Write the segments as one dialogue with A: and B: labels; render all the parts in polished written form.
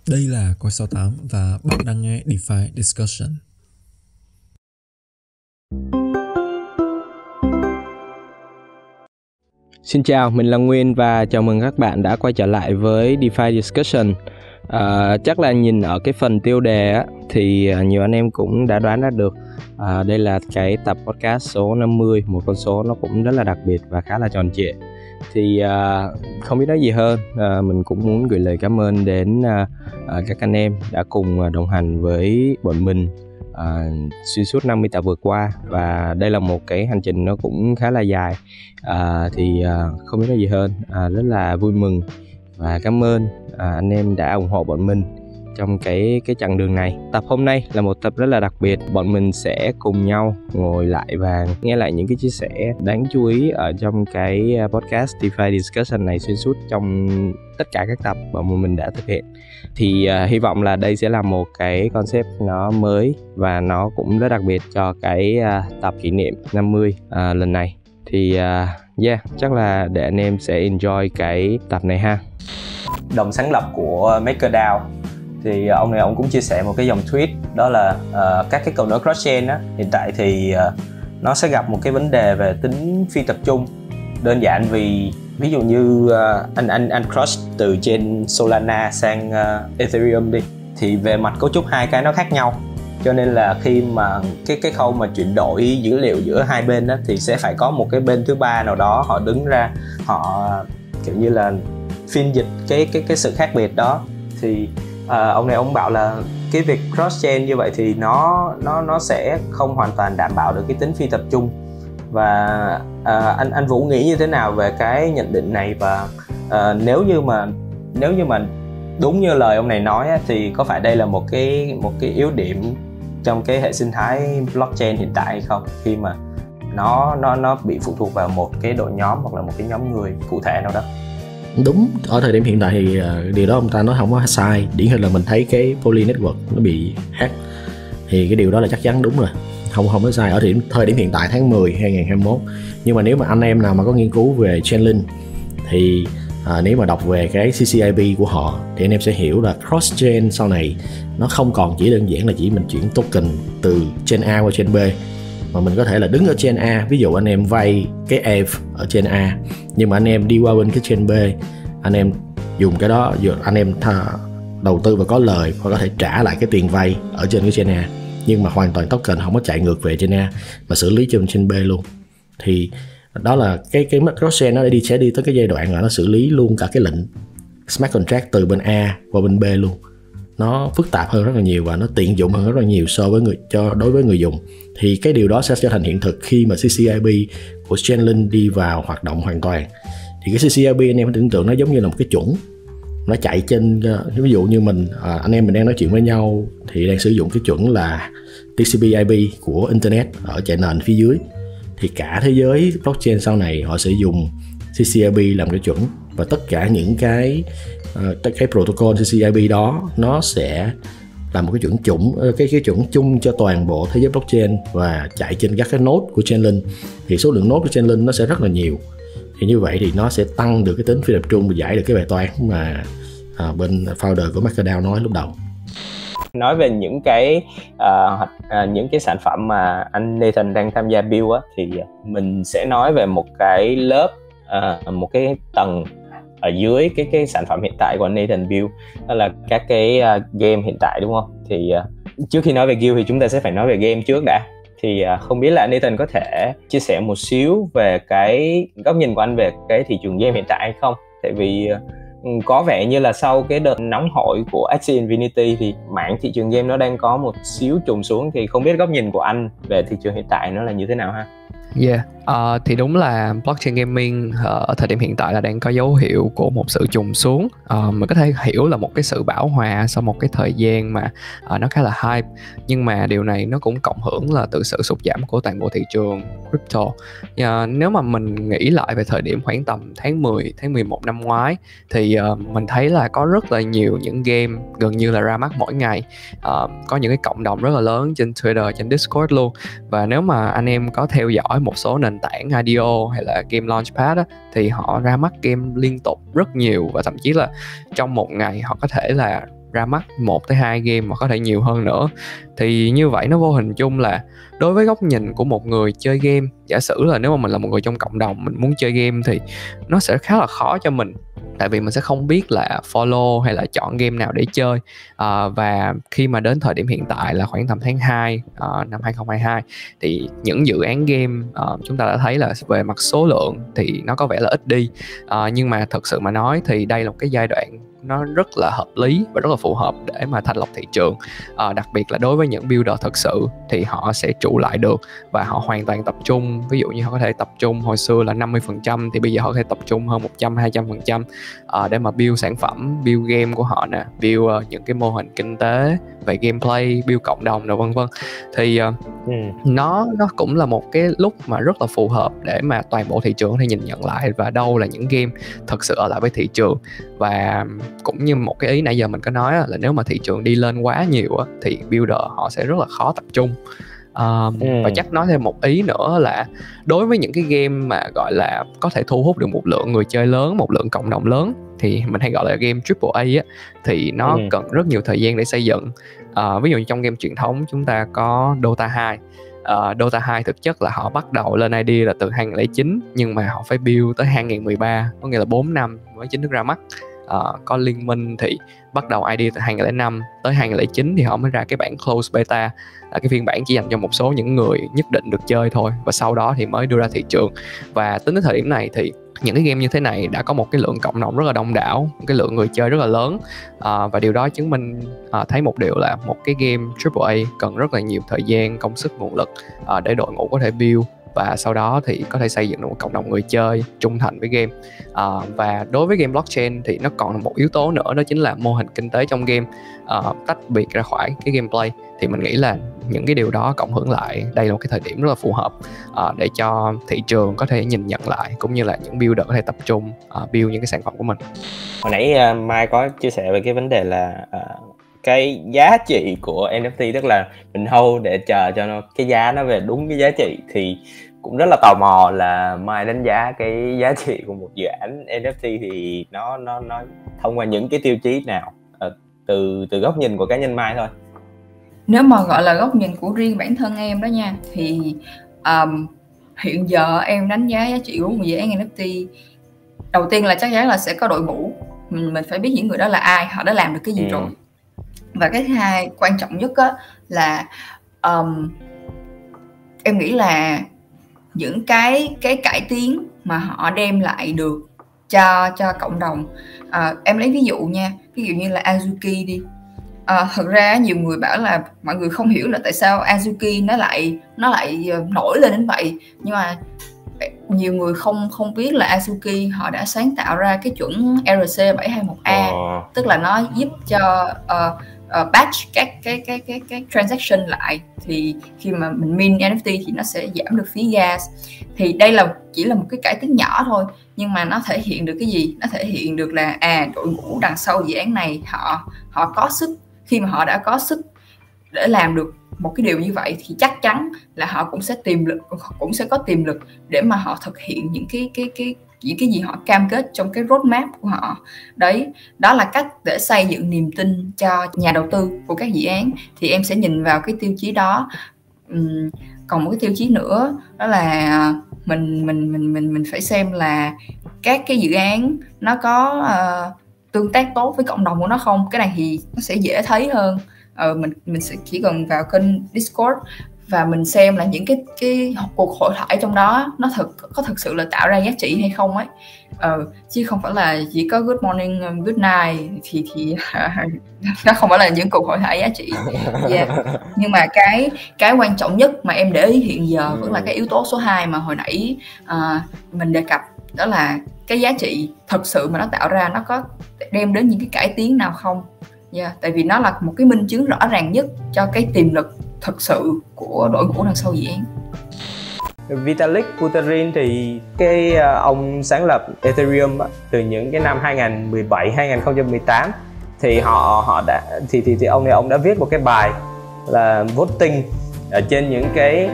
A: Đây là Coi 68 và bạn đang nghe DeFi Discussion.
B: Xin chào, mình là Nguyên và chào mừng các bạn đã quay trở lại với DeFi Discussion. Chắc là nhìn ở cái phần tiêu đề á, thì nhiều anh em cũng đã đoán ra được đây là cái tập podcast số 50, một con số nó cũng rất là đặc biệt và khá là tròn trịa. Thì không biết nói gì hơn, mình cũng muốn gửi lời cảm ơn đến các anh em đã cùng đồng hành với bọn mình xuyên suốt 50 tập vừa qua. Và đây là một cái hành trình nó cũng khá là dài, không biết nói gì hơn, rất là vui mừng và cảm ơn anh em đã ủng hộ bọn mình trong cái chặng đường này. Tập hôm nay là một tập rất là đặc biệt. Bọn mình sẽ cùng nhau ngồi lại và nghe lại những cái chia sẻ đáng chú ý ở trong cái podcast DeFi Discussion này xuyên suốt trong tất cả các tập mà bọn mình đã thực hiện. Thì hy vọng là đây sẽ là một cái concept nó mới và nó cũng rất đặc biệt cho cái tập kỷ niệm 50 lần này. Thì chắc là để anh em sẽ enjoy cái tập này ha. Đồng sáng lập của MakerDAO thì ông này ông cũng chia sẻ một cái dòng tweet, đó là các cái cầu nối cross-chain á, hiện tại thì nó sẽ gặp một cái vấn đề về tính phi tập trung. Đơn giản vì ví dụ như anh cross từ trên Solana sang Ethereum đi, thì về mặt cấu trúc hai cái nó khác nhau, cho nên là khi mà cái khâu mà chuyển đổi dữ liệu giữa hai bên đó, thì sẽ phải có một cái bên thứ ba nào đó họ đứng ra, họ kiểu như là phiên dịch cái sự khác biệt đó. Thì ông này ông bảo là cái việc cross chain như vậy thì nó sẽ không hoàn toàn đảm bảo được cái tính phi tập trung. Và anh Vũ nghĩ như thế nào về cái nhận định này? Và nếu như mà đúng như lời ông này nói á, thì có phải đây là một cái yếu điểm trong cái hệ sinh thái blockchain hiện tại hay không, khi mà nó bị phụ thuộc vào một cái đội nhóm hoặc là một cái nhóm người cụ thể nào đó?
C: Đúng, ở thời điểm hiện tại thì điều đó ông ta nói không có sai. Điển hình là mình thấy cái Poly Network nó bị hack, thì cái điều đó là chắc chắn đúng rồi, không có sai ở thời điểm hiện tại tháng 10 2021. Nhưng mà nếu mà anh em nào mà có nghiên cứu về Chainlink thì nếu mà đọc về cái CCIP của họ thì anh em sẽ hiểu là cross chain sau này nó không còn chỉ đơn giản là chỉ mình chuyển token từ chain A qua chain B, mà mình có thể là đứng ở chain A, ví dụ anh em vay cái ETH ở chain A, nhưng mà anh em đi qua bên cái chain B, anh em dùng cái đó, anh em đầu tư và có lời và có thể trả lại cái tiền vay ở trên cái chain A, nhưng mà hoàn toàn token không có chạy ngược về chain A mà xử lý trên chain B luôn. Thì đó là cái cross-chain nó sẽ đi tới cái giai đoạn là nó xử lý luôn cả cái lệnh smart contract từ bên A qua bên B luôn. Nó phức tạp hơn rất là nhiều và nó tiện dụng hơn rất là nhiều đối với người dùng. Thì cái điều đó sẽ trở thành hiện thực khi mà CCIP của Chainlink đi vào hoạt động hoàn toàn. Thì cái CCIP anh em tưởng tượng nó giống như là một cái chuẩn, nó chạy trên, ví dụ như anh em mình đang nói chuyện với nhau thì đang sử dụng cái chuẩn là TCP/IP của Internet ở chạy nền phía dưới, thì cả thế giới blockchain sau này họ sẽ dùng CCIP làm cái chuẩn, và tất cả những cái protocol CCIP đó nó sẽ là một cái chuẩn chung cho toàn bộ thế giới blockchain và chạy trên các cái node của Chainlink. Thì số lượng node của Chainlink nó sẽ rất là nhiều, thì như vậy thì nó sẽ tăng được cái tính phi tập trung và giải được cái bài toán mà bên founder của MakerDAO nói lúc đầu.
B: Nói về những cái sản phẩm mà anh Nathan đang tham gia build á, thì mình sẽ nói về một cái lớp, một cái tầng ở dưới cái sản phẩm hiện tại của anh Nathan build, đó là các cái game hiện tại, đúng không? Thì trước khi nói về guild thì chúng ta sẽ phải nói về game trước đã. Thì không biết là Nathan có thể chia sẻ một xíu về cái góc nhìn của anh về cái thị trường game hiện tại hay không? Tại vì có vẻ như là sau cái đợt nóng hổi của Axie Infinity thì mảng thị trường game nó đang có một xíu trùng xuống. Thì không biết góc nhìn của anh về thị trường hiện tại nó là như thế nào ha?
D: Thì đúng là blockchain gaming ở thời điểm hiện tại là đang có dấu hiệu của một sự trùng xuống. Mình có thể hiểu là một cái sự bão hòa sau một cái thời gian mà nó khá là hype, nhưng mà điều này nó cũng cộng hưởng là từ sự sụt giảm của toàn bộ thị trường crypto. Nếu mà mình nghĩ lại về thời điểm khoảng tầm tháng 10, tháng 11 năm ngoái thì mình thấy là có rất là nhiều những game gần như là ra mắt mỗi ngày. Có những cái cộng đồng rất là lớn trên Twitter, trên Discord luôn. Và nếu mà anh em có theo dõi một số nền tảng IDO hay là game launchpad á, thì họ ra mắt game liên tục rất nhiều, và thậm chí là trong một ngày họ có thể là ra mắt 1 tới 2 game mà có thể nhiều hơn nữa. Thì như vậy nó vô hình chung là đối với góc nhìn của một người chơi game, giả sử là nếu mà mình là một người trong cộng đồng, mình muốn chơi game thì nó sẽ khá là khó cho mình, tại vì mình sẽ không biết là follow hay là chọn game nào để chơi. Và khi mà đến thời điểm hiện tại là khoảng tầm tháng 2 năm 2022 thì những dự án game chúng ta đã thấy là về mặt số lượng thì nó có vẻ là ít đi, nhưng mà thật sự mà nói thì đây là một cái giai đoạn nó rất là hợp lý và rất là phù hợp để mà thanh lọc thị trường. Đặc biệt là đối với những builder thật sự thì họ sẽ trụ lại được và họ hoàn toàn tập trung. Ví dụ như họ có thể tập trung hồi xưa là 50% thì bây giờ họ có thể tập trung hơn 100-200% để mà build sản phẩm, build game của họ nè, build những cái mô hình kinh tế về gameplay, build cộng đồng rồi vân vân. Thì nó cũng là một cái lúc mà rất là phù hợp để mà toàn bộ thị trường có thể nhìn nhận lại và đâu là những game thật sự ở lại với thị trường. Và cũng như một cái ý nãy giờ mình có nói là nếu mà thị trường đi lên quá nhiều thì builder họ sẽ rất là khó tập trung. Và chắc nói thêm một ý nữa là đối với những cái game mà gọi là có thể thu hút được một lượng người chơi lớn, một lượng cộng đồng lớn thì mình hay gọi là game AAA thì nó cần rất nhiều thời gian để xây dựng. Ví dụ như trong game truyền thống chúng ta có Dota 2. Dota 2 thực chất là họ bắt đầu lên ID là từ 2009 nhưng mà họ phải build tới 2013, có nghĩa là 4 năm mới chính thức ra mắt. Có Liên Minh thì bắt đầu ID từ 2005 tới 2009 thì họ mới ra cái bản closed beta, là cái phiên bản chỉ dành cho một số những người nhất định được chơi thôi, và sau đó thì mới đưa ra thị trường. Và tính đến thời điểm này thì những cái game như thế này đã có một cái lượng cộng đồng rất là đông đảo, một cái lượng người chơi rất là lớn, và điều đó chứng minh thấy một điều là một cái game AAA cần rất là nhiều thời gian, công sức, nguồn lực để đội ngũ có thể build và sau đó thì có thể xây dựng được một cộng đồng người chơi trung thành với game. Và đối với game blockchain thì nó còn là một yếu tố nữa, đó chính là mô hình kinh tế trong game tách biệt ra khỏi cái gameplay. Thì mình nghĩ là những cái điều đó cộng hưởng lại, đây là một cái thời điểm rất là phù hợp để cho thị trường có thể nhìn nhận lại, cũng như là những builder có thể tập trung build những cái sản phẩm của mình.
B: Hồi nãy Mai có chia sẻ về cái vấn đề là cái giá trị của NFT, tức là mình hold để chờ cho cái giá nó về đúng cái giá trị, thì cũng rất là tò mò là Mai đánh giá cái giá trị của một dự án NFT thì nó thông qua những cái tiêu chí nào, từ góc nhìn của cá nhân Mai thôi.
E: Nếu mà gọi là góc nhìn của riêng bản thân em đó nha, thì hiện giờ em đánh giá giá trị của một dự án NFT, đầu tiên là chắc chắn là sẽ có đội ngũ, mình phải biết những người đó là ai, họ đã làm được cái gì rồi. Và cái thứ hai quan trọng nhất là em nghĩ là những cái cải tiến mà họ đem lại được cho cộng đồng. Em lấy ví dụ nha, ví dụ như là Azuki đi. Thật ra nhiều người bảo là mọi người không hiểu là tại sao Azuki nó lại nổi lên đến vậy, nhưng mà nhiều người không biết là Azuki họ đã sáng tạo ra cái chuẩn ERC721A, tức là nó giúp cho batch các cái transaction lại, thì khi mà mình mint NFT thì nó sẽ giảm được phí gas. Thì đây chỉ là một cái cải tiến nhỏ thôi, nhưng mà nó thể hiện được cái gì? Nó thể hiện được là đội ngũ đằng sau dự án này họ có sức. Khi mà họ đã có sức để làm được một cái điều như vậy thì chắc chắn là họ cũng sẽ có tiềm lực để mà họ thực hiện những cái gì họ cam kết trong cái roadmap của họ. Đấy, đó là cách để xây dựng niềm tin cho nhà đầu tư của các dự án. Thì em sẽ nhìn vào cái tiêu chí đó. Còn một cái tiêu chí nữa đó là mình phải xem là các cái dự án nó có tương tác tốt với cộng đồng của nó không. Cái này thì nó sẽ dễ thấy hơn. Mình sẽ chỉ cần vào kênh Discord và mình xem là những cái cuộc hội thoại trong đó nó có thực sự là tạo ra giá trị hay không ấy, chứ không phải là chỉ có good morning, good night thì nó không phải là những cuộc hội thoại giá trị. Nhưng mà cái quan trọng nhất mà em để ý hiện giờ vẫn là cái yếu tố số 2 mà hồi nãy mình đề cập, đó là cái giá trị thật sự mà nó tạo ra nó có đem đến những cái cải tiến nào không. Tại vì nó là một cái minh chứng rõ ràng nhất cho cái tiềm lực thực sự của đội ngũ đằng sau dự án.
B: Vitalik Buterin thì ông sáng lập Ethereum từ những cái năm 2017-2018 thì họ đã thì ông đã viết một cái bài là voting ở trên những cái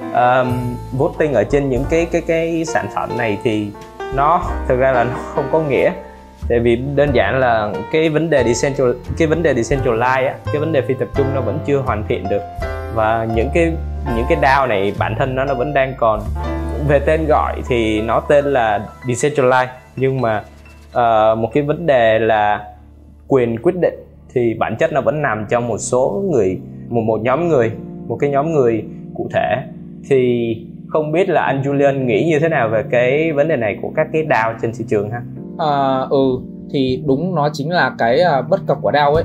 B: voting ở trên những cái sản phẩm này, thì nó thực ra là nó không có nghĩa. Tại vì đơn giản là cái vấn đề decentralize á, cái vấn đề phi tập trung nó vẫn chưa hoàn thiện được, và những cái DAO này bản thân nó vẫn đang còn, về tên gọi thì nó tên là decentralize, nhưng mà một cái vấn đề là quyền quyết định thì bản chất nó vẫn nằm trong một số người, một cái nhóm người cụ thể. Thì không biết là anh Julian nghĩ như thế nào về cái vấn đề này của các cái DAO trên thị trường ha?
F: Thì đúng, nó chính là cái bất cập của DAO ấy.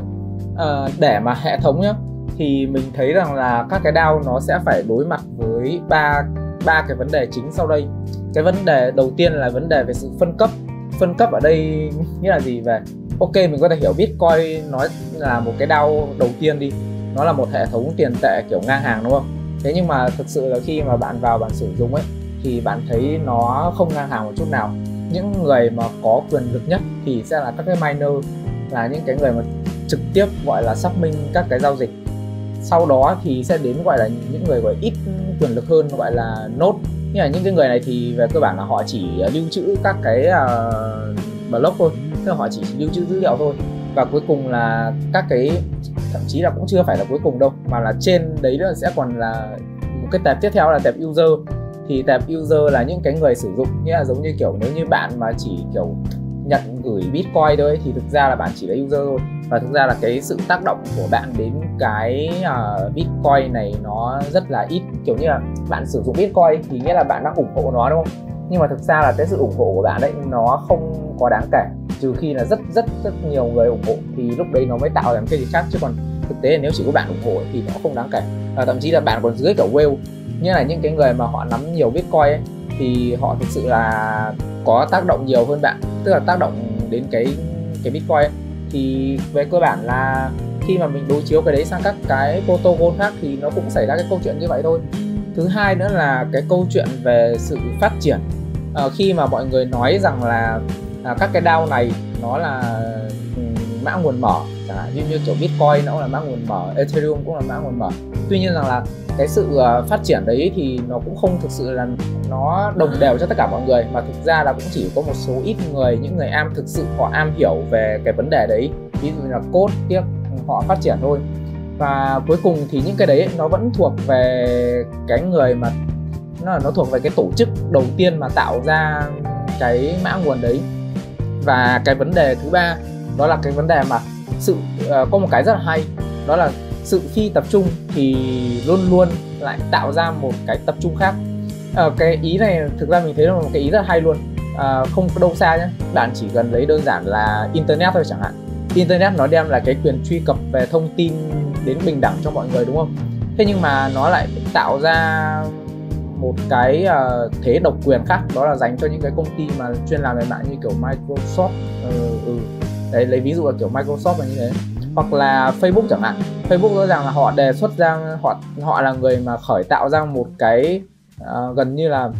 F: Để mà hệ thống nhá, thì mình thấy rằng là các cái DAO nó sẽ phải đối mặt với ba cái vấn đề chính sau đây. Cái vấn đề đầu tiên là vấn đề về sự phân cấp ở đây nghĩa là gì? Về ok, mình có thể hiểu Bitcoin nó là một cái DAO đầu tiên đi, nó là một hệ thống tiền tệ kiểu ngang hàng, đúng không? Thế nhưng mà thực sự là khi mà bạn vào bạn sử dụng ấy thì bạn thấy nó không ngang hàng một chút nào. Những người mà có quyền lực nhất thì sẽ là các cái miner, là những cái người mà trực tiếp gọi là xác minh các cái giao dịch. Sau đó thì sẽ đến gọi là những người gọi ít quyền lực hơn, gọi là node. Nhưng mà những cái người này thì về cơ bản là họ chỉ lưu trữ các cái block thôi, tức là họ chỉ lưu trữ dữ liệu thôi. Và cuối cùng là các cái, thậm chí là cũng chưa phải là cuối cùng đâu, mà là trên đấy là sẽ còn là một cái tab tiếp theo là tab user. Thì tab user là những cái người sử dụng, nghĩa là giống như kiểu nếu như bạn mà chỉ kiểu nhận gửi Bitcoin thôi thì thực ra là bạn chỉ là user thôi, và thực ra là cái sự tác động của bạn đến cái Bitcoin này nó rất là ít. Kiểu như là bạn sử dụng Bitcoin thì nghĩa là bạn đang ủng hộ nó, đúng không? Nhưng mà thực ra là cái sự ủng hộ của bạn đấy nó không có đáng kể, trừ khi là rất nhiều người ủng hộ thì lúc đấy nó mới tạo ra cái gì khác. Chứ còn thực tế là nếu chỉ có bạn ủng hộ thì nó không đáng kể. Thậm chí là bạn còn dưới kiểu whale, như là những cái người mà họ nắm nhiều Bitcoin ấy, thì họ thực sự là có tác động nhiều hơn bạn, tức là tác động đến cái Bitcoin ấy. Thì về cơ bản là khi mà mình đối chiếu cái đấy sang các cái protocol khác thì nó cũng xảy ra cái câu chuyện như vậy thôi. Thứ hai nữa là cái câu chuyện về sự phát triển. Khi mà mọi người nói rằng là các cái DAO này nó là mã nguồn mở, chẳng hạn như kiểu Bitcoin nó cũng là mã nguồn mở, Ethereum cũng là mã nguồn mở. Tuy nhiên rằng là cái sự phát triển đấy thì nó cũng không thực sự là nó đồng đều cho tất cả mọi người, mà thực ra là cũng chỉ có một số ít người, những người thực sự họ am hiểu về cái vấn đề đấy, ví dụ như là code tiếc họ phát triển thôi. Và cuối cùng thì những cái đấy nó vẫn thuộc về cái người mà nó thuộc về cái tổ chức đầu tiên mà tạo ra cái mã nguồn đấy. Và cái vấn đề thứ ba đó là cái vấn đề mà có một cái rất là hay, đó là sự phi tập trung thì luôn luôn lại tạo ra một cái tập trung khác. Cái ý này thực ra mình thấy là một cái ý rất là hay luôn. Không có đâu xa nhé, bạn chỉ cần lấy đơn giản là internet thôi chẳng hạn. Internet nó đem lại cái quyền truy cập về thông tin đến bình đẳng cho mọi người, đúng không? Thế nhưng mà nó lại tạo ra một cái thế độc quyền khác, đó là dành cho những cái công ty mà chuyên làm về mạng như kiểu Microsoft. Đấy, lấy ví dụ là kiểu Microsoft là như thế. Hoặc là Facebook chẳng hạn. Facebook rõ ràng là họ đề xuất ra, họ là người mà khởi tạo ra một cái gần như là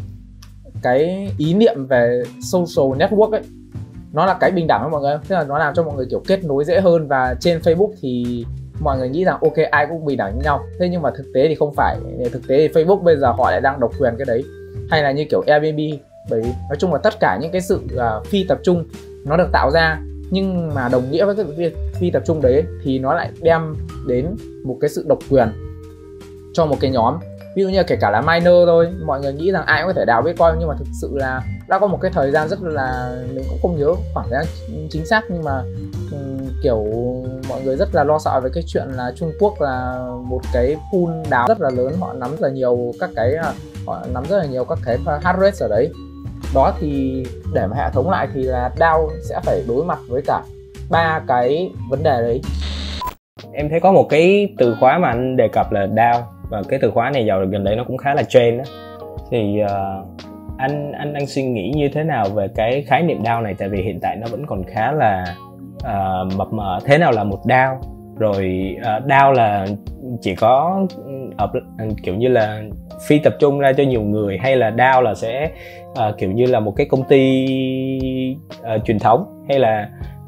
F: cái ý niệm về social network ấy. Nó là cái bình đẳng với mọi người, tức là nó làm cho mọi người kiểu kết nối dễ hơn. Và trên Facebook thì mọi người nghĩ rằng ok, ai cũng bình đẳng với nhau. Thế nhưng mà thực tế thì không phải. Thực tế thì Facebook bây giờ họ lại đang độc quyền cái đấy. Hay là như kiểu Airbnb. Bởi nói chung là tất cả những cái sự phi tập trung nó được tạo ra, nhưng mà đồng nghĩa với cái phi tập trung đấy thì nó lại đem đến một cái sự độc quyền cho một cái nhóm. Ví dụ như kể cả là miner thôi, mọi người nghĩ rằng ai cũng có thể đào Bitcoin, nhưng mà thực sự là đã có một cái thời gian rất là, mình cũng không nhớ khoảng thời gian chính xác, nhưng mà kiểu mọi người rất là lo sợ về cái chuyện là Trung Quốc là một cái pool đào rất là lớn, họ nắm rất là nhiều các cái hash rate ở đấy. Đó thì để mà hệ thống lại thì là DAO sẽ phải đối mặt với cả ba cái vấn đề đấy.
B: Em thấy có một cái từ khóa mà anh đề cập là DAO, và cái từ khóa này dạo gần đây nó cũng khá là trend đó. Thì anh đang suy nghĩ như thế nào về cái khái niệm DAO này, tại vì hiện tại nó vẫn còn khá là mập mờ. Thế nào là một DAO? Rồi DAO là chỉ có kiểu như là phi tập trung ra cho nhiều người, hay là DAO là sẽ kiểu như là một cái công ty truyền thống, hay là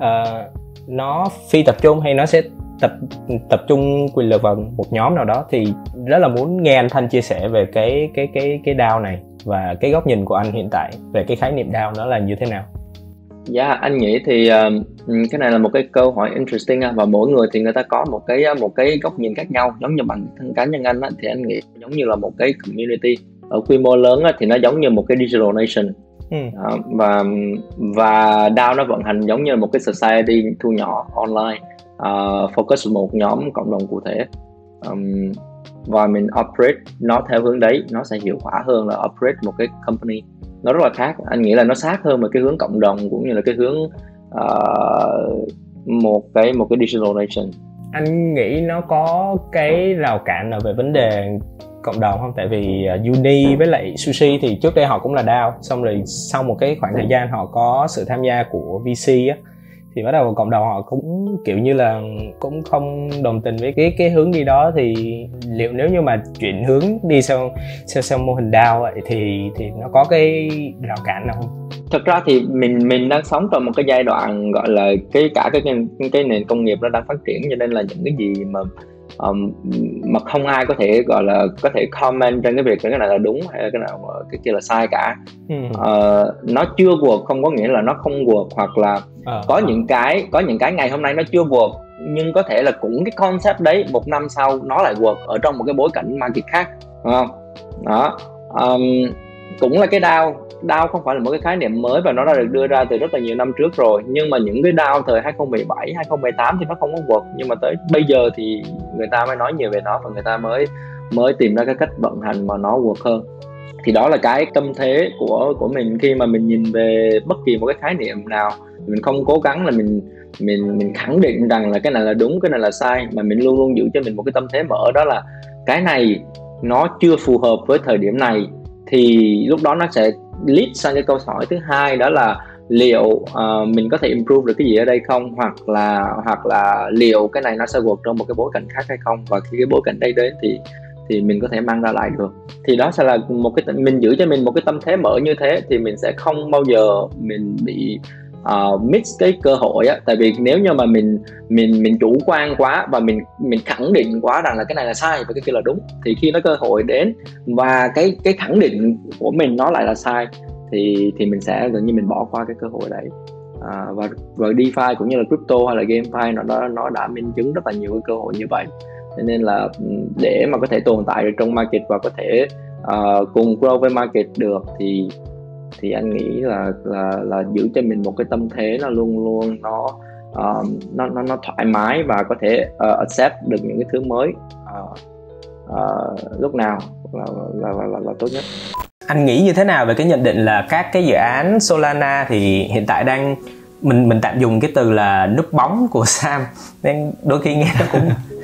B: nó phi tập trung, hay nó sẽ tập trung quyền lực vào một nhóm nào đó? Thì rất là muốn nghe anh Thanh chia sẻ về cái DAO này và cái góc nhìn của anh hiện tại về cái khái niệm DAO nó là như thế nào.
G: Dạ, anh nghĩ thì cái này là một cái câu hỏi interesting và mỗi người thì người ta có một cái góc nhìn khác nhau. Giống như bản thân cá nhân anh thì anh nghĩ giống như là một cái community ở quy mô lớn thì nó giống như một cái digital nation. Và DAO nó vận hành giống như là một cái society thu nhỏ online, focus một nhóm cộng đồng cụ thể, và mình operate nó theo hướng đấy, nó sẽ hiệu quả hơn là operate một cái company. Nó rất là khác, anh nghĩ là nó sát hơn về cái hướng cộng đồng cũng như là cái hướng một cái digital nation.
B: Anh nghĩ nó có cái rào cản nào về vấn đề cộng đồng không? Tại vì Uni với lại Sushi thì trước đây họ cũng là DAO, xong rồi sau một cái khoảng thời gian họ có sự tham gia của VC á, thì bắt đầu cộng đồng họ cũng kiểu như là cũng không đồng tình với cái hướng đi đó. Thì liệu nếu như mà chuyển hướng đi theo mô hình DAO vậy thì nó có cái rào cản nào không?
G: Thật ra thì mình đang sống trong một cái giai đoạn gọi là cái nền công nghiệp nó đang phát triển, cho nên là những cái gì mà không ai có thể gọi là có thể comment trên cái việc cái này là đúng hay là cái nào cái kia là sai cả. Nó chưa work không có nghĩa là nó không work, hoặc là có những cái ngày hôm nay nó chưa work nhưng có thể là cũng cái concept đấy một năm sau nó lại work ở trong một cái bối cảnh market khác, đúng không? Đó, cũng là cái DAO không phải là một cái khái niệm mới và nó đã được đưa ra từ rất là nhiều năm trước rồi, nhưng mà những cái DAO thời 2017, 2018 thì nó không có work, nhưng mà tới bây giờ thì người ta mới nói nhiều về nó và người ta mới tìm ra cái cách vận hành mà nó work hơn. Thì đó là cái tâm thế của mình khi mà mình nhìn về bất kỳ một cái khái niệm nào. Mình không cố gắng là mình khẳng định rằng là cái này là đúng, cái này là sai, mà mình luôn luôn giữ cho mình một cái tâm thế mở, đó là cái này nó chưa phù hợp với thời điểm này, thì lúc đó nó sẽ lead sang cái câu hỏi thứ hai, đó là liệu mình có thể improve được cái gì ở đây không, hoặc là liệu cái này nó sẽ work trong một cái bối cảnh khác hay không, và khi cái bối cảnh đây đến thì mình có thể mang ra lại được. Thì đó sẽ là một cái mình giữ cho mình một cái tâm thế mở như thế thì mình sẽ không bao giờ mình bị miss cái cơ hội á. Tại vì nếu như mà mình chủ quan quá và mình khẳng định quá rằng là cái này là sai và cái kia là đúng, thì khi nó cơ hội đến và cái khẳng định của mình nó lại là sai thì mình sẽ gần như mình bỏ qua cái cơ hội đấy. Và DeFi cũng như là crypto hay là GameFi nó đã minh chứng rất là nhiều cái cơ hội như vậy. Nên là để mà có thể tồn tại được trong market và có thể cùng grow với market được thì anh nghĩ là giữ cho mình một cái tâm thế nó luôn luôn nó thoải mái và có thể accept được những cái thứ mới lúc nào là tốt nhất.
B: Anh nghĩ như thế nào về cái nhận định là các cái dự án Solana thì hiện tại đang mình tạm dùng cái từ là núp bóng của Sam, nên đôi khi nghe cũng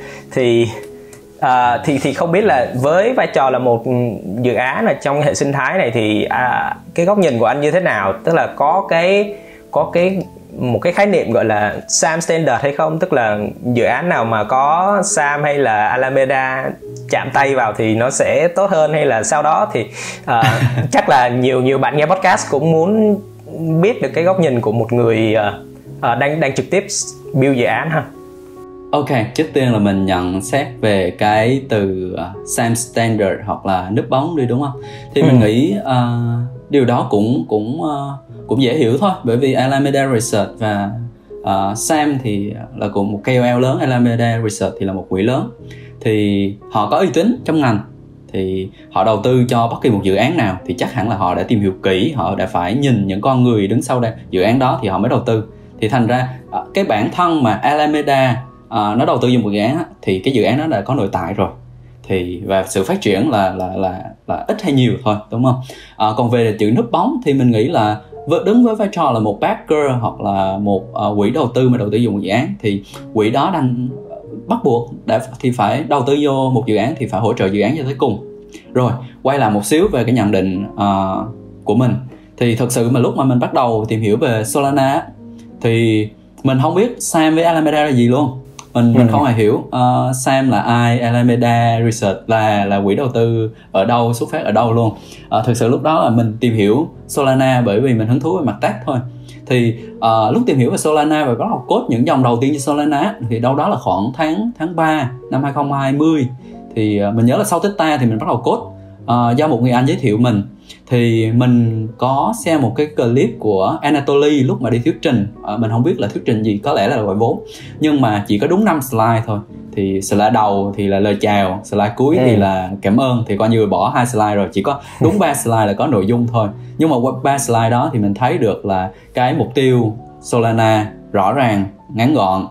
B: thì không biết là với vai trò là một dự án ở trong hệ sinh thái này thì cái góc nhìn của anh như thế nào? Tức là có một cái khái niệm gọi là Sam Standard hay không? Tức là dự án nào mà có Sam hay là Alameda chạm tay vào thì nó sẽ tốt hơn, hay là sau đó thì chắc là nhiều bạn nghe podcast cũng muốn biết được cái góc nhìn của một người đang trực tiếp build dự án ha.
H: Ok, trước tiên là mình nhận xét về cái từ Sam Standard hoặc là núp bóng đi, đúng không? Thì mình nghĩ điều đó cũng dễ hiểu thôi, bởi vì Alameda Research và Sam thì là cùng một KOL lớn, Alameda Research thì là một quỹ lớn, thì họ có uy tín trong ngành, thì họ đầu tư cho bất kỳ một dự án nào thì chắc hẳn là họ đã tìm hiểu kỹ, họ đã phải nhìn những con người đứng sau đây dự án đó thì họ mới đầu tư. Thì thành ra cái bản thân mà Alameda nó đầu tư vào một dự án thì cái dự án đó đã có nội tại rồi, thì và sự phát triển là ít hay nhiều thôi, đúng không? Còn về chữ núp bóng thì mình nghĩ là đứng với vai trò là một backer hoặc là một quỹ đầu tư mà đầu tư vào một dự án, thì quỹ đó đang bắt buộc thì phải đầu tư vô một dự án thì phải hỗ trợ dự án cho tới cùng. Rồi quay lại một xíu về cái nhận định của mình, thì thật sự mà lúc mà mình bắt đầu tìm hiểu về Solana thì mình không biết Sam với Alameda là gì luôn. Mình không hề hiểu Sam là ai, Alameda Research là quỹ đầu tư ở đâu, xuất phát ở đâu luôn. Thực sự lúc đó là mình tìm hiểu Solana bởi vì mình hứng thú về mặt tech thôi. Thì lúc tìm hiểu về Solana và bắt đầu code những dòng đầu tiên cho Solana thì đâu đó là khoảng tháng 3 năm 2020. Thì mình nhớ là sau Tết ta thì mình bắt đầu code do một người anh giới thiệu mình. thì mình có xem một cái clip của Anatoly lúc mà đi thuyết trình. Mình không biết là thuyết trình gì, có lẽ là gọi vốn, nhưng mà chỉ có đúng 5 slide thôi. Thì slide đầu thì là lời chào, slide cuối thì là cảm ơn, thì coi như bỏ 2 slide rồi, chỉ có đúng 3 slide là có nội dung thôi. Nhưng mà qua 3 slide đó thì mình thấy được là cái mục tiêu Solana rõ ràng, ngắn gọn.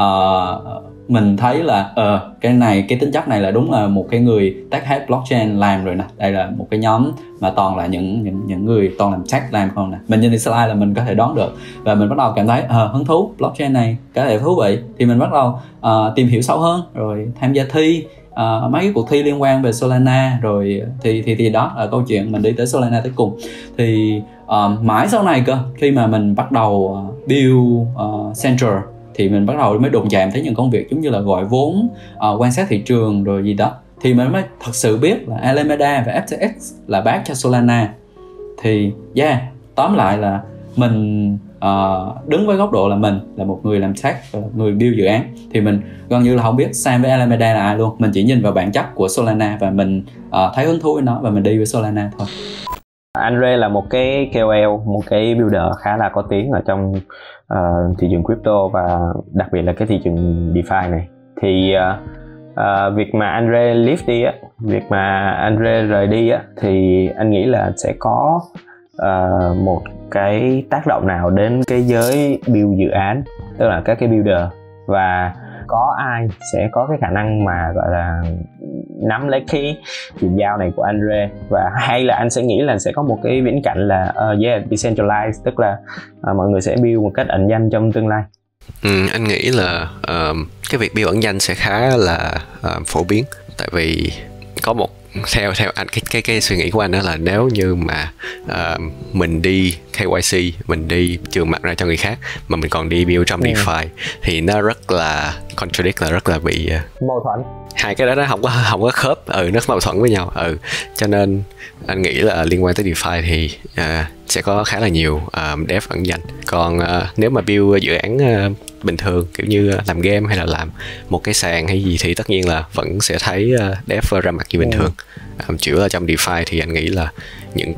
H: Mình thấy là cái tính chất này là đúng là một cái người tech head blockchain làm rồi nè. Đây là một cái nhóm mà toàn là những người toàn làm tech làm không nè. Mình nhìn thấy slide là mình có thể đoán được, và mình bắt đầu cảm thấy hứng thú, blockchain này có thể thú vị, thì mình bắt đầu tìm hiểu sâu hơn, rồi tham gia thi mấy cái cuộc thi liên quan về Solana, rồi thì đó là câu chuyện mình đi tới Solana tới cùng. Thì mãi sau này cơ, khi mà mình bắt đầu build Central, thì mình bắt đầu mới đụng chạm tới những công việc giống như là gọi vốn, quan sát thị trường rồi gì đó, thì mình mới thật sự biết là Alameda và FTX là back cho Solana. Thì tóm lại là mình đứng với góc độ là mình là một người làm tech, người build dự án, thì mình gần như là không biết Sam với Alameda là ai luôn. Mình chỉ nhìn vào bản chất của Solana và mình thấy hứng thú với nó và mình đi với Solana thôi.
B: Andre là một cái KOL, một cái builder khá là có tiếng ở trong thị trường crypto và đặc biệt là cái thị trường DeFi này. Thì việc mà Andre leave đi á, việc mà Andre rời đi á, thì anh nghĩ là sẽ có một cái tác động nào đến cái giới build dự án, tức là các cái builder, và có ai sẽ có cái khả năng mà gọi là nắm lấy cái chuyển giao này của Andre, và hay là anh sẽ nghĩ là sẽ có một cái viễn cảnh là decentralized, tức là mọi người sẽ build một cách ẩn danh trong tương lai.
I: Anh nghĩ là cái việc build ẩn danh sẽ khá là phổ biến, tại vì có một theo anh cái suy nghĩ của anh đó là nếu như mà mình đi KYC, mình đi trường mặt ra cho người khác mà mình còn đi build trong DeFi thì nó rất là contradict, là rất là bị
B: mâu thuẫn.
I: Hai cái đó nó không có khớp, nó mâu thuẫn với nhau. Cho nên anh nghĩ là liên quan tới DeFi thì sẽ có khá là nhiều dev ẩn danh. Còn nếu mà build dự án bình thường kiểu như làm game hay là làm một cái sàn hay gì thì tất nhiên là vẫn sẽ thấy dev ra mặt như bình thường. Chỉ là trong DeFi thì anh nghĩ là những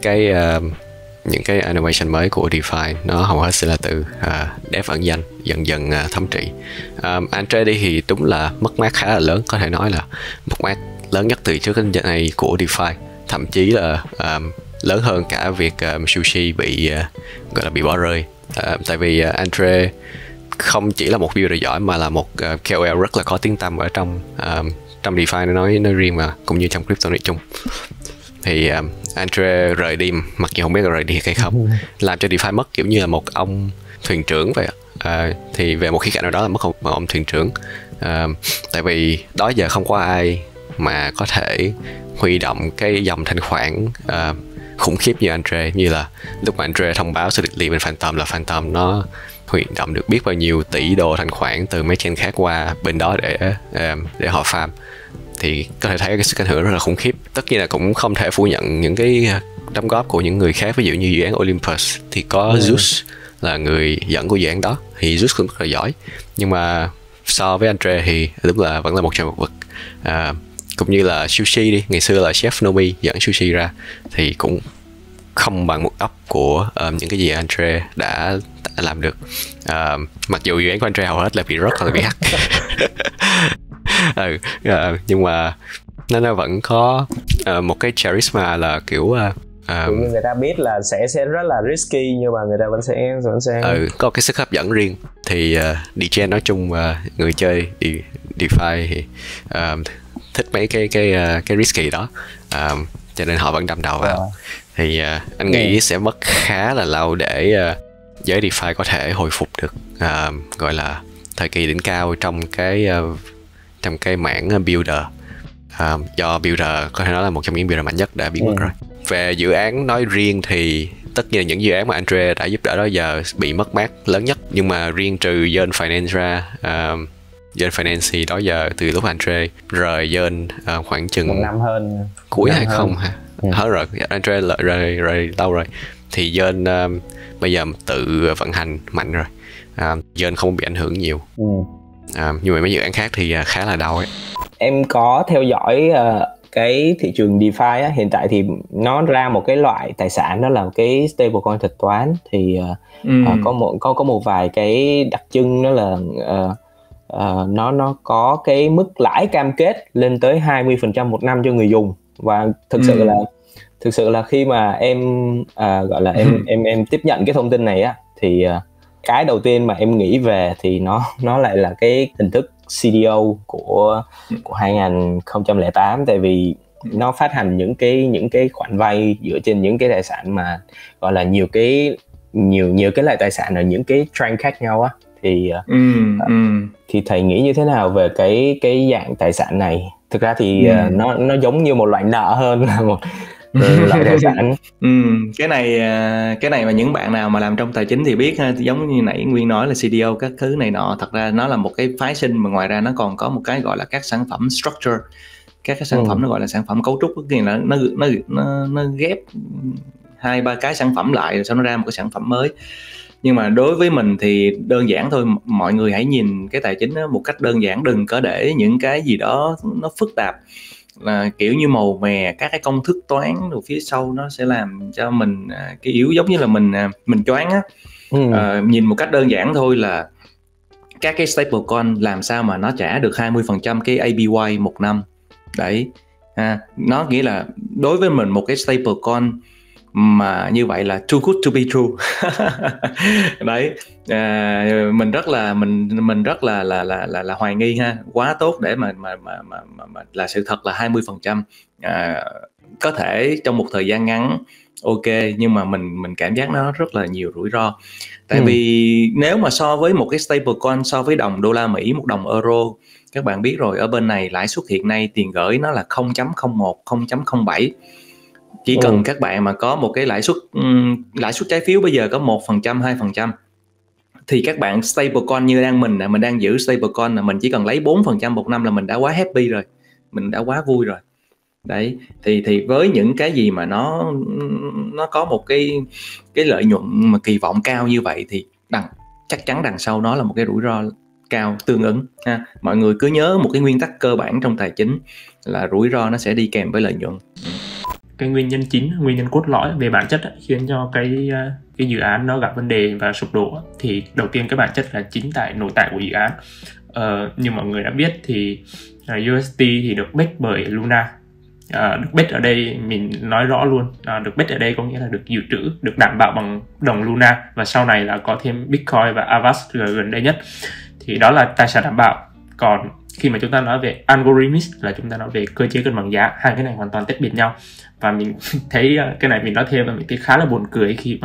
I: cái animation mới của DeFi nó hầu hết sẽ là từ dev ẩn danh dần dần thống trị. Andre đi thì đúng là mất mát khá là lớn, có thể nói là mất mát lớn nhất từ trước đến giờ này của DeFi, thậm chí là lớn hơn cả việc Sushi bị gọi là bị bỏ rơi. Tại vì Andre không chỉ là một builder giỏi mà là một KOL rất là có tiếng tăm ở trong DeFi nói riêng mà cũng như trong crypto nói chung. Thì Andre rời đi, mặc dù không biết là rời đi hay không, làm cho DeFi mất kiểu như là một ông thuyền trưởng vậy. Thì về một khía cạnh nào đó là mất một ông thuyền trưởng, tại vì đó giờ không có ai mà có thể huy động cái dòng thanh khoản khủng khiếp như Andre. Như là lúc mà Andre thông báo sự delete bên Phantom là Phantom nó huy động được biết bao nhiêu tỷ đô thanh khoản từ mấy chain khác qua bên đó để họ farm, thì có thể thấy cái sức ảnh hưởng rất là khủng khiếp. Tất nhiên là cũng không thể phủ nhận những cái đóng góp của những người khác, ví dụ như dự án Olympus thì có Zeus là người dẫn của dự án đó, thì Zeus cũng rất là giỏi, nhưng mà so với Andre thì đúng là vẫn là một trời một vực. Cũng như là Sushi đi, ngày xưa là chef Nomi dẫn Sushi ra thì cũng không bằng một óc của những cái gì Andre đã làm được. Mặc dù dự án của Andre hầu hết là bị rớt hoặc là bị hack. Nhưng mà nó vẫn có một cái charisma là kiểu
B: như người ta biết là sẽ rất là risky, nhưng mà người ta vẫn sẽ
I: có cái sức hấp dẫn riêng. Thì DGen nói chung người chơi DeFi thì thích mấy cái risky đó, cho nên họ vẫn đâm đầu vào. Thì anh nghĩ sẽ mất khá là lâu để giới DeFi có thể hồi phục được, gọi là thời kỳ đỉnh cao trong cái mảng builder. Do builder có thể nói là một trong những builder mạnh nhất đã biến mất rồi. Về dự án nói riêng thì tất nhiên là những dự án mà Andre đã giúp đỡ đó giờ bị mất mát lớn nhất, nhưng mà riêng trừ Yearn Finance ra, Yearn Finance thì đó giờ từ lúc Andre rời Yearn khoảng chừng 1 năm hơn, cuối 20 ha, hết rồi, Andre rời lâu rồi, thì Yearn bây giờ tự vận hành mạnh rồi, Yearn không bị ảnh hưởng nhiều. Nhưng mà mấy dự án khác thì khá là đau ấy.
B: Em có theo dõi cái thị trường DeFi á, hiện tại thì nó ra một cái loại tài sản đó là cái stablecoin thực toán. Thì có một vài cái đặc trưng đó là nó có cái mức lãi cam kết lên tới 20% một năm cho người dùng. Và thực sự là khi mà em gọi là em tiếp nhận cái thông tin này á, thì cái đầu tiên mà em nghĩ về thì nó lại là cái hình thức CDO của 2008, tại vì nó phát hành những cái khoản vay dựa trên những cái tài sản mà gọi là nhiều cái loại tài sản ở những cái tranche khác nhau á. Thì thầy nghĩ như thế nào về cái dạng tài sản này? Thực ra thì nó giống như một loại nợ hơn là một loại tài sản.
C: Cái này mà những bạn nào mà làm trong tài chính thì biết ha, giống như nãy Nguyên nói là CDO các thứ này nọ, thật ra nó là một cái phái sinh, mà ngoài ra nó còn có một cái gọi là các sản phẩm structure, các cái sản phẩm nó gọi là sản phẩm cấu trúc, cái là nó ghép 2-3 cái sản phẩm lại rồi sau nó ra một cái sản phẩm mới. Nhưng mà đối với mình thì đơn giản thôi, mọi người hãy nhìn cái tài chính đó một cách đơn giản, đừng có để những cái gì đó nó phức tạp, là kiểu như màu mè, các cái công thức toán rồi phía sau nó sẽ làm cho mình cái yếu, giống như là mình choáng á. Nhìn một cách đơn giản thôi là các cái stablecoin làm sao mà nó trả được 20% cái APY một năm đấy. Nó nghĩa là đối với mình một cái stablecoin mà như vậy là too good to be true. Đấy, mình rất là hoài nghi ha, quá tốt để mà là sự thật là 20%. Có thể trong một thời gian ngắn ok, nhưng mà mình cảm giác nó rất là nhiều rủi ro. Tại vì nếu mà so với một cái stablecoin, so với đồng đô la Mỹ, một đồng euro, các bạn biết rồi, ở bên này lãi suất hiện nay tiền gửi nó là 0.01, 0.07. Chỉ cần các bạn mà có một cái lãi suất trái phiếu bây giờ có 1%, 2%, thì các bạn stablecoin như mình đang giữ stablecoin là mình chỉ cần lấy 4% một năm là mình đã quá happy rồi, mình đã quá vui rồi. Đấy, thì với những cái gì mà nó có một cái lợi nhuận mà kỳ vọng cao như vậy thì chắc chắn đằng sau nó là một cái rủi ro cao tương ứng ha. Mọi người cứ nhớ một cái nguyên tắc cơ bản trong tài chính là rủi ro nó sẽ đi kèm với lợi nhuận.
J: Cái nguyên nhân chính, nguyên nhân cốt lõi về bản chất khiến cho cái dự án nó gặp vấn đề và sụp đổ thì đầu tiên cái bản chất là chính nội tại của dự án. Như mọi người đã biết thì UST thì được back bởi Luna. Được back ở đây mình nói rõ luôn, được back ở đây có nghĩa là được dự trữ, được đảm bảo bằng đồng Luna, và sau này là có thêm Bitcoin và Avast gần đây nhất, thì đó là tài sản đảm bảo. Còn khi mà chúng ta nói về algorithmic là chúng ta nói về cơ chế cân bằng giá, hai cái này hoàn toàn tách biệt nhau. Và mình thấy cái này mình nói thêm và mình thấy khá là buồn cười khi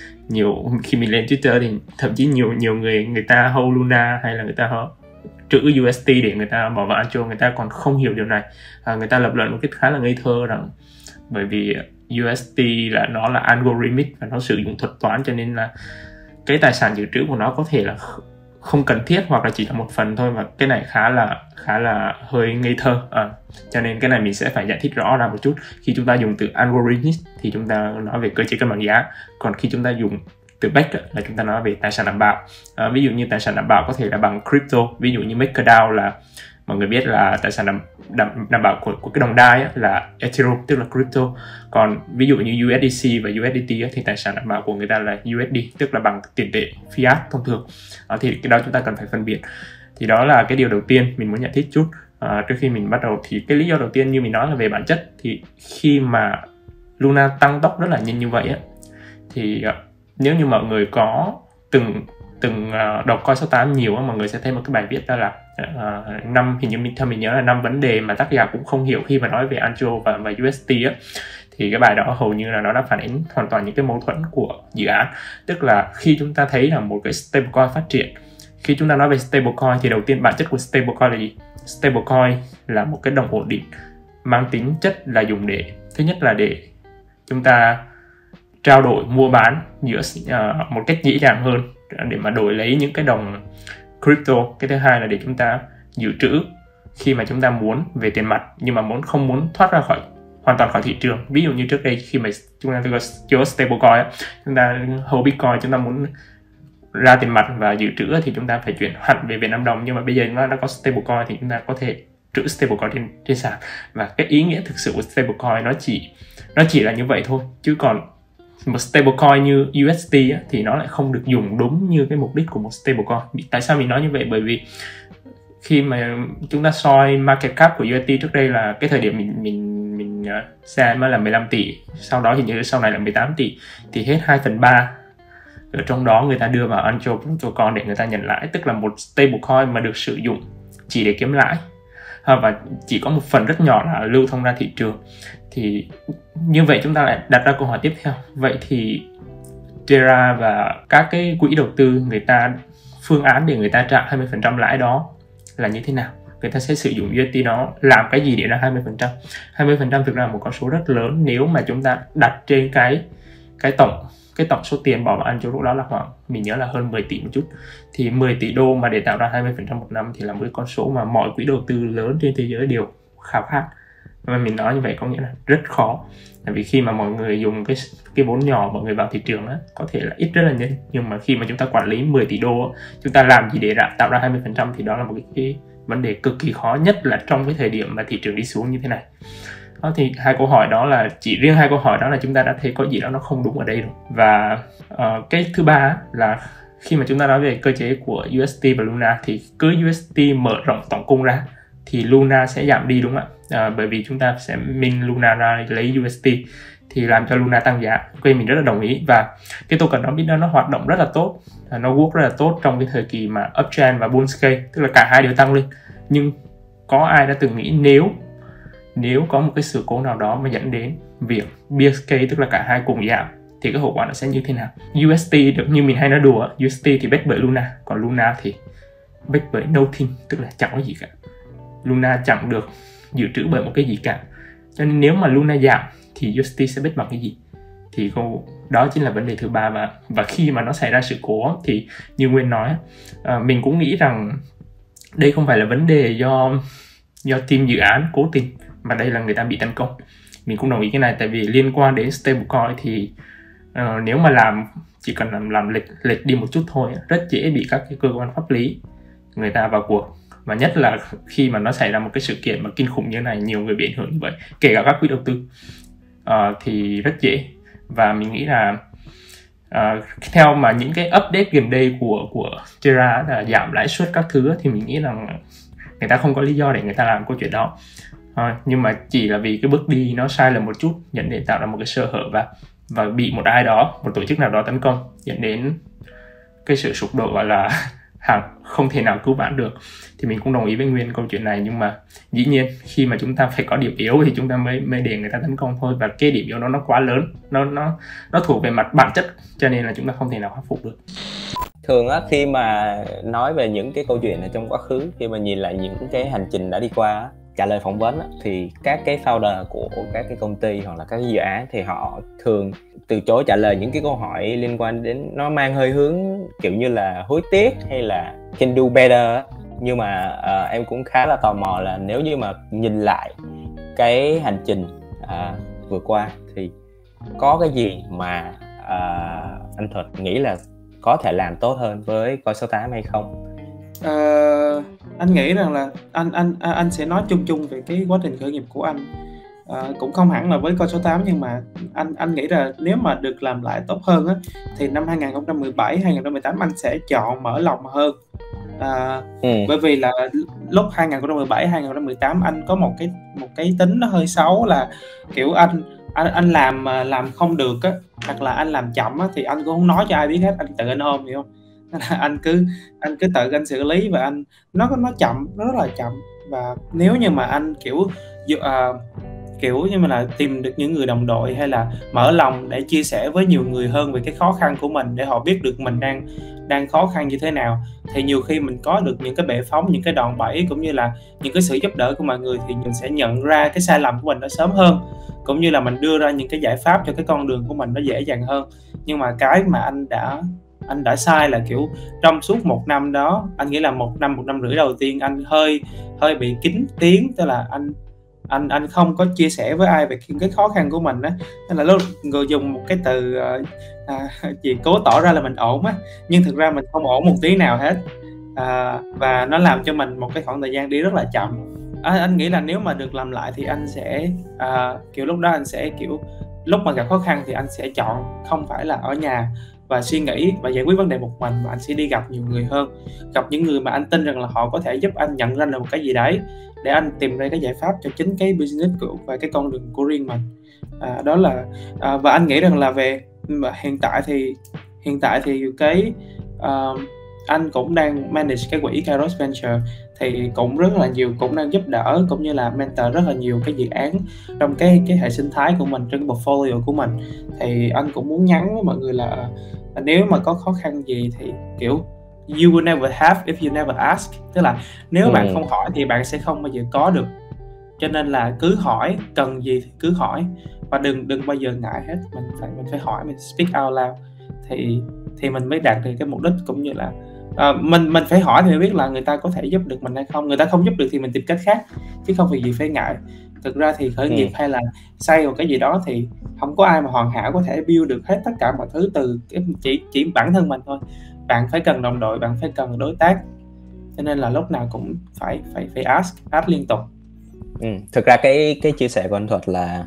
J: mình lên Twitter thì thậm chí nhiều người ta hold Luna hay là người ta trữ UST để người ta bỏ vào Antio, người ta còn không hiểu điều này. Người ta lập luận một cách khá là ngây thơ rằng bởi vì UST là nó là algorithmic và nó sử dụng thuật toán, cho nên là cái tài sản dự trữ của nó có thể là không cần thiết hoặc là chỉ là một phần thôi, mà cái này khá là hơi ngây thơ. Cho nên cái này mình sẽ phải giải thích rõ ra một chút. Khi chúng ta dùng từ algorithmic thì chúng ta nói về cơ chế cân bằng giá, còn khi chúng ta dùng từ back là chúng ta nói về tài sản đảm bảo. Ví dụ như tài sản đảm bảo có thể là bằng crypto, ví dụ như MakerDAO là mọi người biết là tài sản đảm bảo của cái đồng DAI là Ethereum, tức là crypto. Còn ví dụ như USDC và USDT thì tài sản đảm bảo của người ta là USD, tức là bằng tiền tệ fiat thông thường. Thì cái đó chúng ta cần phải phân biệt. Thì đó là cái điều đầu tiên mình muốn giải thích chút. Trước khi mình bắt đầu thì cái lý do đầu tiên như mình nói là về bản chất. Thì khi mà Luna tăng tốc rất là nhanh như vậy thì nếu như mọi người có từng đọc Coin 68 nhiều, mọi người sẽ thấy một cái bài viết đó là hình như theo mình nhớ là 5 vấn đề mà tác giả cũng không hiểu khi mà nói về Antio và UST thì cái bài đó hầu như là nó đã phản ánh hoàn toàn những cái mâu thuẫn của dự án. Tức là khi chúng ta thấy là một cái stablecoin phát triển, khi chúng ta nói về stablecoin thì đầu tiên bản chất của stablecoin là gì? Stablecoin là một cái đồng ổn định mang tính chất là dùng để, thứ nhất là để chúng ta trao đổi mua bán giữa một cách dễ dàng hơn để mà đổi lấy những cái đồng crypto. Cái thứ hai là để chúng ta dự trữ khi mà chúng ta muốn về tiền mặt nhưng mà không muốn thoát ra hoàn toàn khỏi thị trường. Ví dụ như trước đây khi mà chúng ta chưa stablecoin, chúng ta hold Bitcoin, chúng ta muốn ra tiền mặt và dự trữ thì chúng ta phải chuyển hẳn về Việt Nam đồng, nhưng mà bây giờ nó đã có stablecoin thì chúng ta có thể trữ stablecoin trên sàn. Và cái ý nghĩa thực sự của stablecoin nó chỉ là như vậy thôi, chứ còn một stablecoin như USD á, thì nó lại không được dùng đúng như cái mục đích của một stablecoin. Tại sao mình nói như vậy? Bởi vì khi mà chúng ta soi market cap của USD trước đây là cái thời điểm mình xem là 15 tỷ, sau đó thì như sau này là 18 tỷ, thì hết 2/3 ở trong đó người ta đưa vào Anchor Protocol để người ta nhận lãi, tức là một stablecoin mà được sử dụng chỉ để kiếm lãi và chỉ có một phần rất nhỏ là lưu thông ra thị trường. Thì như vậy chúng ta lại đặt ra câu hỏi tiếp theo, vậy thì Terra và các cái quỹ đầu tư, người ta phương án để người ta trả 20% lãi đó là như thế nào? Người ta sẽ sử dụng USD đó làm cái gì để ra 20%? 20% thực ra là một con số rất lớn nếu mà chúng ta đặt trên cái tổng số tiền bỏ vào Anchor đó là khoảng, mình nhớ là hơn 10 tỷ một chút. Thì 10 tỷ đô mà để tạo ra 20% một năm thì là một cái con số mà mọi quỹ đầu tư lớn trên thế giới đều khao khát. Và mình nói như vậy có nghĩa là rất khó. Tại vì khi mà mọi người dùng cái vốn nhỏ, mọi người vào thị trường đó, có thể là ít rất là nhanh. Nhưng mà khi mà chúng ta quản lý 10 tỷ đô, chúng ta làm gì để tạo ra 20% thì đó là một cái vấn đề cực kỳ khó, nhất là trong cái thời điểm mà thị trường đi xuống như thế này. Đó, thì hai câu hỏi đó là, chỉ riêng hai câu hỏi đó là chúng ta đã thấy có gì đó nó không đúng ở đây rồi. Và cái thứ ba là khi mà chúng ta nói về cơ chế của UST và Luna thì cứ UST mở rộng tổng cung ra thì Luna sẽ giảm đi, đúng không ạ? Bởi vì chúng ta sẽ min Luna ra lấy UST thì làm cho Luna tăng giá. Ok, mình rất là đồng ý. Và cái token đó biết nó hoạt động rất là tốt, nó work rất là tốt trong cái thời kỳ mà uptrend và bull scale, tức là cả hai đều tăng lên. Nhưng có ai đã từng nghĩ nếu có một cái sự cố nào đó mà dẫn đến việc bear scale, tức là cả hai cùng giảm, thì cái hậu quả nó sẽ như thế nào? UST được như mình hay nói đùa, UST thì back bởi Luna, còn Luna thì back bởi nothing, tức là chẳng có gì cả. Luna chẳng được dự trữ bởi một cái gì cả. Cho nên nếu mà Luna giảm thì UST sẽ back bằng cái gì? Thì đó chính là vấn đề thứ ba. Và khi mà nó xảy ra sự cố thì như Nguyên nói, mình cũng nghĩ rằng đây không phải là vấn đề do team dự án cố tình, mà đây là người ta bị tấn công. Mình cũng đồng ý cái này, tại vì liên quan đến stablecoin thì nếu mà chỉ cần làm lệch đi một chút thôi, rất dễ bị các cái cơ quan pháp lý người ta vào cuộc. Và nhất là khi mà nó xảy ra một cái sự kiện mà kinh khủng như này, nhiều người bị ảnh hưởng như vậy, kể cả các quỹ đầu tư, thì rất dễ. Và mình nghĩ là theo mà những cái update gần đây của Terra là giảm lãi suất các thứ, thì mình nghĩ rằng người ta không có lý do để người ta làm câu chuyện đó. Nhưng mà chỉ là vì cái bước đi nó sai lầm một chút, dẫn đến tạo ra một cái sơ hở và bị một ai đó, một tổ chức nào đó tấn công, dẫn đến cái sự sụp đổ gọi là không thể nào cứu vãn được. Thì mình cũng đồng ý với Nguyên câu chuyện này, nhưng mà dĩ nhiên khi mà chúng ta phải có điểm yếu thì chúng ta mới để người ta tấn công thôi. Và cái điểm yếu đó nó quá lớn, nó thuộc về mặt bản chất, cho nên là chúng ta không thể nào khắc phục được.
B: Thường á, khi mà nói về những cái câu chuyện ở trong quá khứ, khi mà nhìn lại những cái hành trình đã đi qua á, trả lời phỏng vấn á, thì các cái founder của các cái công ty hoặc là các cái dự án thì họ thường từ chối trả lời những cái câu hỏi liên quan đến, nó mang hơi hướng kiểu như là hối tiếc hay là can do better á. Nhưng mà em cũng khá là tò mò là nếu như mà nhìn lại cái hành trình vừa qua thì có cái gì mà anh Thuật nghĩ là có thể làm tốt hơn với Coin 68 hay không?
K: Anh nghĩ rằng là anh sẽ nói chung về cái quá trình khởi nghiệp của anh. Cũng không hẳn là với Coin 68, nhưng mà anh nghĩ là nếu mà được làm lại tốt hơn á, thì năm 2017, 2018 anh sẽ chọn mở lòng hơn. Bởi vì là lúc 2017, 2018 anh có một cái tính nó hơi xấu là kiểu anh làm không được á, hoặc là anh làm chậm á, thì anh cũng không nói cho ai biết hết, anh tự anh ôm, hiểu không? Anh cứ tự anh xử lý, và nó chậm, nó rất là chậm. Và nếu như mà anh kiểu như mà là tìm được những người đồng đội hay là mở lòng để chia sẻ với nhiều người hơn về cái khó khăn của mình, để họ biết được mình đang khó khăn như thế nào, thì nhiều khi mình có được những cái bệ phóng, những cái đòn bẩy cũng như là những cái sự giúp đỡ của mọi người, thì mình sẽ nhận ra cái sai lầm của mình nó sớm hơn, cũng như là mình đưa ra những cái giải pháp cho cái con đường của mình nó dễ dàng hơn. Nhưng mà cái mà anh đã sai là kiểu trong suốt một năm đó, anh nghĩ là một năm rưỡi đầu tiên anh hơi bị kín tiếng, tức là anh không có chia sẻ với ai về cái khó khăn của mình á. Nên là lúc người dùng một cái từ chỉ cố tỏ ra là mình ổn á, nhưng thực ra mình không ổn một tí nào hết. Và nó làm cho mình một cái khoảng thời gian đi rất là chậm. anh nghĩ là nếu mà được làm lại thì anh sẽ kiểu lúc đó anh sẽ kiểu lúc mà gặp khó khăn thì anh sẽ chọn không phải là ở nhà và suy nghĩ và giải quyết vấn đề một mình, mà anh sẽ đi gặp nhiều người hơn, gặp những người mà anh tin rằng là họ có thể giúp anh nhận ra được một cái gì đấy để anh tìm ra cái giải pháp cho chính cái business và cái con đường của riêng mình. Đó là và anh nghĩ rằng là về hiện tại thì cái anh cũng đang manage cái quỹ Kairos Venture, thì cũng rất là nhiều, cũng đang giúp đỡ cũng như là mentor rất là nhiều cái dự án trong cái hệ sinh thái của mình, trong cái portfolio của mình. Thì anh cũng muốn nhắn với mọi người là nếu mà có khó khăn gì thì kiểu you will never have if you never ask, tức là nếu bạn không hỏi thì bạn sẽ không bao giờ có được. Cho nên là cứ hỏi, cần gì thì cứ hỏi và đừng bao giờ ngại hết. Mình phải hỏi, mình speak out loud thì mình mới đạt được cái mục đích, cũng như là mình phải hỏi thì mới biết là người ta có thể giúp được mình hay không. Người ta không giúp được thì mình tìm cách khác, chứ không phải gì phải ngại. Thực ra thì khởi nghiệp hay là xây một cái gì đó thì không có ai mà hoàn hảo có thể build được hết tất cả mọi thứ từ chỉ bản thân mình thôi. Bạn phải cần đồng đội, bạn phải cần đối tác, cho nên là lúc nào cũng phải ask liên tục.
B: Thực ra cái chia sẻ của anh Thuật là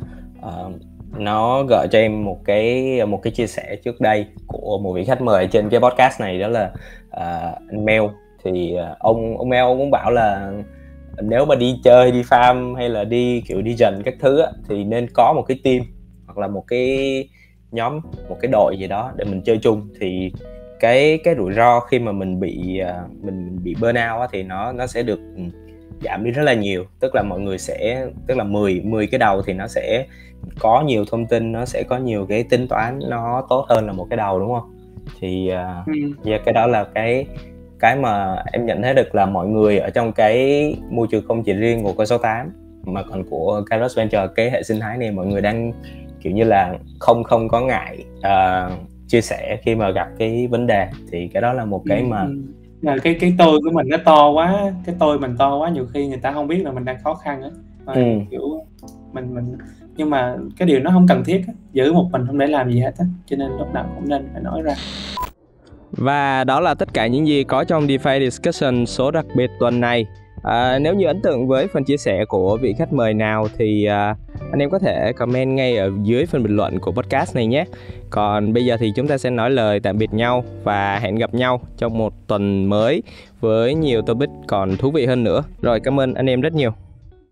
B: nó gợi cho em một cái chia sẻ trước đây của một vị khách mời trên cái podcast này, đó là anh Mel. Thì ông Mel ông cũng bảo là nếu mà đi chơi, đi farm hay là đi kiểu đi rừng các thứ á, thì nên có một cái team hoặc là một cái nhóm, một cái đội gì đó để mình chơi chung. Thì cái rủi ro khi mà mình bị burnout á, thì nó sẽ được giảm đi rất là nhiều. Tức là mọi người sẽ, tức là 10 cái đầu thì nó sẽ có nhiều thông tin, nó sẽ có nhiều cái tính toán nó tốt hơn là một cái đầu, đúng không? Thì cái đó là cái mà em nhận thấy được là mọi người ở trong cái môi trường không chỉ riêng của Coin68 mà còn của Kairos Venture, cái hệ sinh thái này, mọi người đang kiểu như là không có ngại chia sẻ khi mà gặp cái vấn đề. Thì cái đó là một cái mà
K: cái tôi của mình nó to quá, cái tôi mình to quá, nhiều khi người ta không biết là mình đang khó khăn á. Kiểu mình nhưng mà cái điều nó không cần thiết á, giữ một mình không để làm gì hết á, cho nên lúc nào cũng nên phải nói ra.
B: Và đó là tất cả những gì có trong DeFi Discussion số đặc biệt tuần này. Nếu như ấn tượng với phần chia sẻ của vị khách mời nào thì anh em có thể comment ngay ở dưới phần bình luận của podcast này nhé. Còn bây giờ thì chúng ta sẽ nói lời tạm biệt nhau và hẹn gặp nhau trong một tuần mới với nhiều topic còn thú vị hơn nữa. Rồi, cảm ơn anh em rất nhiều.